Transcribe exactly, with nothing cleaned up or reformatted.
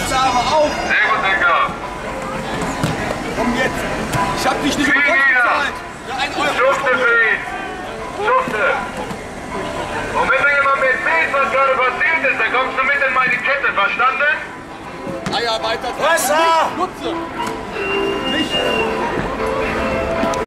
Pass aber auf! Sehr gut, Digga. Komm jetzt! Ich hab dich nicht umsonst bezahlt! Ja, ein Euro! Schufte für ihn! Schufte! Und wenn du jemandem erzählst, was gerade passiert ist, dann kommst du mit in meine Kette, verstanden? Leiharbeiter! Wasser! Nutze! Nicht!